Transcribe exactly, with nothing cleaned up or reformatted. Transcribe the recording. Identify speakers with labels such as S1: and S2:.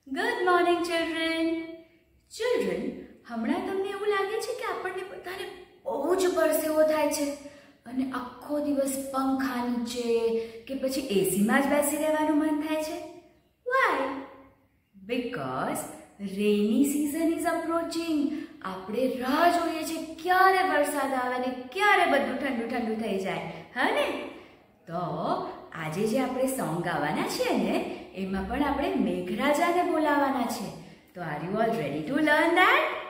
S1: Good morning, children. Children, હમણાં તમને એવું લાગે છે કે આપણને બધાને બહુ જ પરસેવો થાય છે અને આખો દિવસ પંખા નીચે કે પછી એસીમાં જ બેસી રહેવાનું મન થાય છે? Why? Because rainy season is approaching. આપણે રાહ જોઈએ છે ક્યારે વરસાદ આવે ને ક્યારે બધું ઠંડુ ઠંડુ થઈ જાય, હા ને? તો આજે જે આપણે સોંગ ગાવાના છીએ ને એમાં પણ આપણે મેઘરાજાને બોલાવવાના છે. તો are you all ready to learn that?